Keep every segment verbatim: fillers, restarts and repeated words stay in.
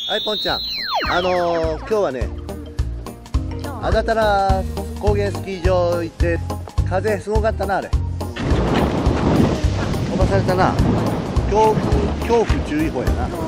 はい、ポンちゃん。あのー、今日はね、安達太良高原スキー場行って、風すごかったな、あれ。飛ばされたな。強風、強風注意報やな。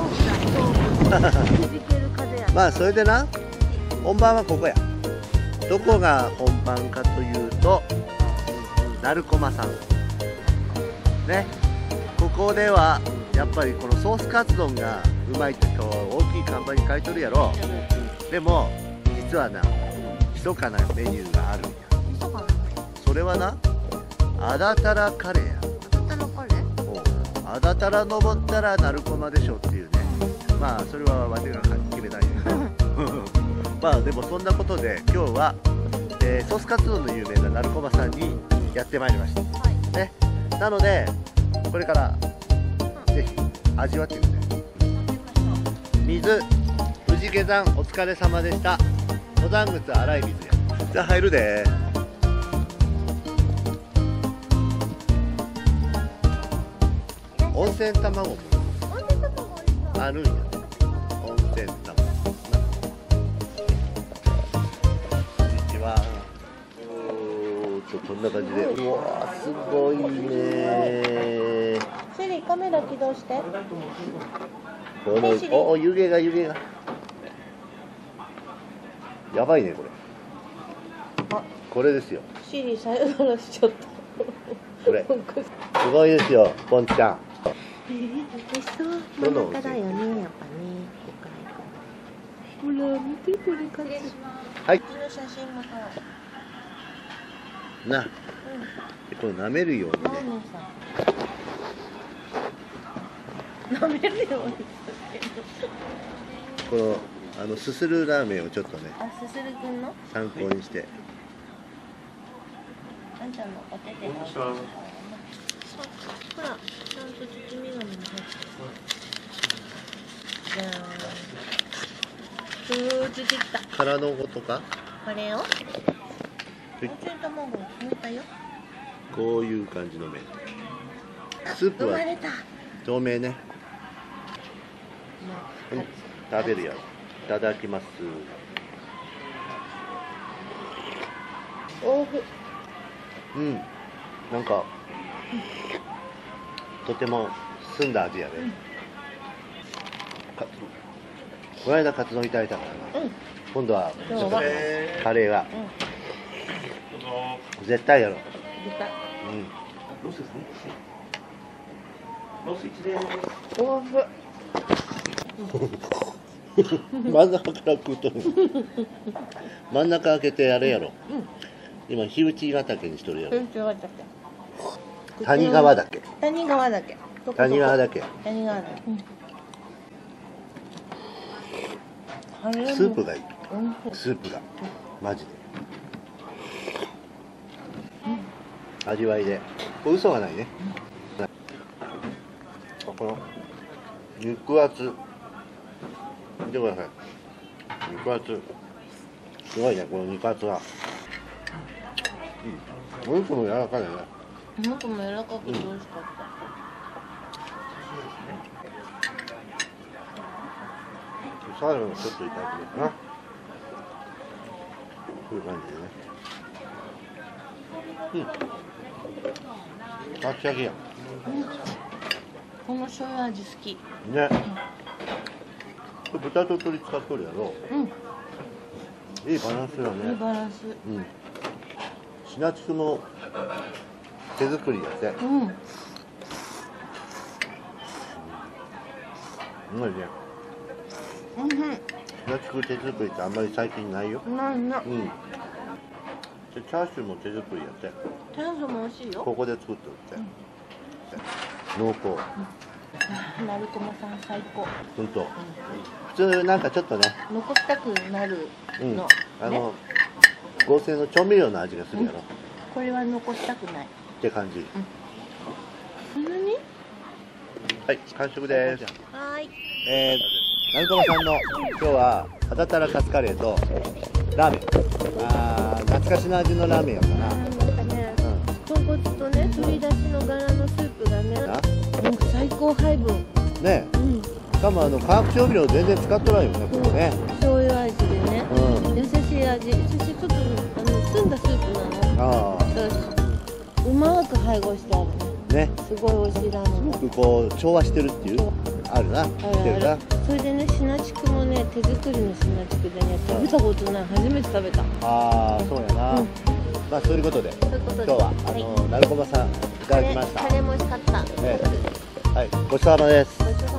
まあ、それでな、本番はここや。どこが本番かというと、鳴駒さん。ね。ここでは、やっぱりこのソースカツ丼がうまいってこう大きい看板に書いとるやろ。でも実はな密かなメニューがあるんや。それはな安達太良カレーや。安達太良登ったら鳴駒でしょっていうね。まあそれはわてが決めたいんやけどまあでもそんなことで今日は、えー、ソースカツ丼の有名な鳴駒さんにやってまいりました、はいね、なのでこれからぜひ味わってください。水、藤下山お疲れ様でした。登山靴洗い水や。じゃあ入るで。温泉卵もあるんやね。温泉卵。こんにちは。おーっとこんな感じで。うわーすごいね。 シリカメラ起動して。 このおお湯気が湯気がやばいねこれ。あこれですよ。 シリさよならしちゃった。 これすごいですよポンちゃん。 えー、美味しそう。真ん中だよねやっぱね。ほら見てこれカツ。 はい。 この写真も撮ろう。 な、うん、これ舐めるようにね。 舐めるようにこのあのすするラーメンをちょっとねあ、すするくんの参考にしてあんちゃんのお手でほら、ちゃんと包み紙に入ってるじゃーんふーついてきた殻のごとかこれを温泉卵を詰めたよ。 こういう感じの麺。スープは透明ね。うん、食べるよ。いただきます。 おふ。 うん。なんか、とても澄んだ味やね。うん、かこの間カツ丼いただいたからな。うん、今度はちょっとカレーが、うん、絶対やろ。 絶対。 うん。ロスですね。ロスいちです。 おふ。 真ん中から食うと真ん中開けてあれやろ、うん、今火打ちヶ岳にしとるやろ。谷川岳谷川岳谷川岳谷川岳、 うん、スープがいい、うん、スープがマジで、うん、味わいでこれ嘘がないね、うん、この肉厚見てください。肉厚すごいねこの肉厚は。うん、お肉も柔らかいね。 お肉も柔らかくて美味しかった、うん、 サラダもちょっといただきますな。こういう感じでね。うんシャキシャキやん、うん、 この醤油味好きね、うん、豚と鶏使っとるやろ、うん、いいバランスだね。 いいバランス、 うん、シナチクも手作りやって、うん、うまいね。 うん、シナチク手作りってあんまり最近ないよ。 ないな、 うん、でチャーシューも手作りやって。 チャーシューも美味しいよ。 ここで作っておって、うん、濃厚、 うん、鳴駒さん最高。 ほんと、うん、普通なんかちょっとね残したくなるの、うん、 あの、ね、合成の調味料の味がするやろ、うん、 これは残したくないって感じ、 うん、そんなにはい、完食です。 はい、 えー、鳴駒さんの今日は安達太良カツカレーとラーメン、あー懐かしの味のラーメンやったな。なんかね、うん、豚骨とね鶏だしの柄のスープがね、もう最高配分ね、うん、 かもあの化学調味料全然使ってないよね、これね。 醤油味でね、 うん。 優しい味。そしてちょっとあの澄んだスープなの。 あだからうまく配合してあるね。 あ、ね。 すごい美味しいラーメン。 すごくこう調和してるっていうあるな。 あしてるな。 るある。それでね、シナチクもね、手作りのシナチクでね、食べたことない。初めて食べた。 ああ、そうやな。 うんまあそういうことで、 そういうことで今日はあの、 はいなるこまさんいただきました。 カレーも美味しかった。 ええはい、ごちそうさまです。 ごちそうさまです。